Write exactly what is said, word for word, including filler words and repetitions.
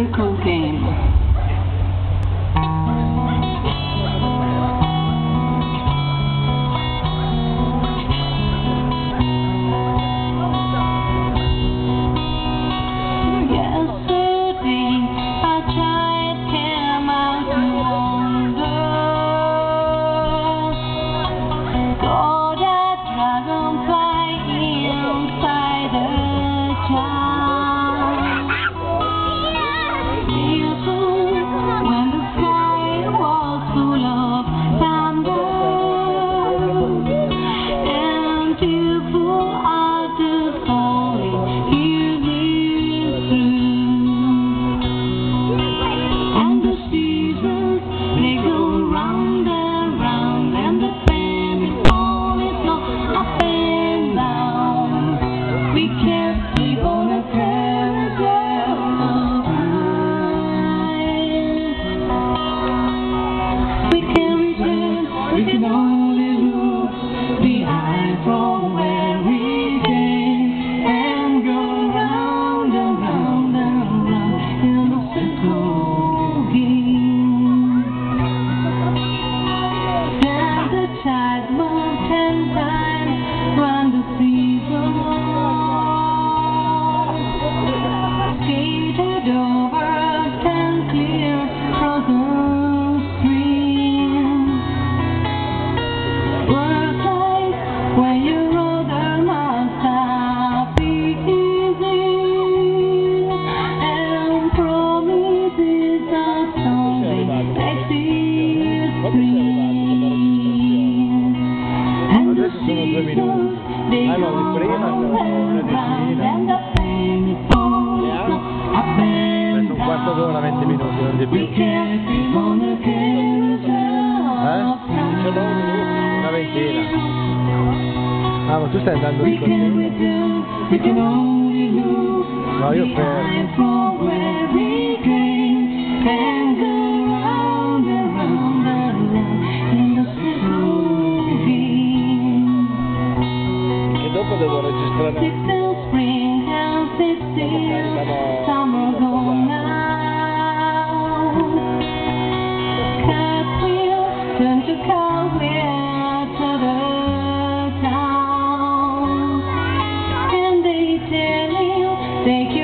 circle game. We can only look behind from where we came and go round and round and round in the circle game. Down the tide moved ten times round the season, skated over ten clear frozen streams. When you roll them outside, be easy, and promises are only existing. And the seasons, they go round and round, and the pain is all up and down. Un quarto d'ora, venti minuti, non di più. We can't be on the Eh? Una ventina. Ah, ma tu stai andando di così? No, io fermo. E dopo devo registrare. Take you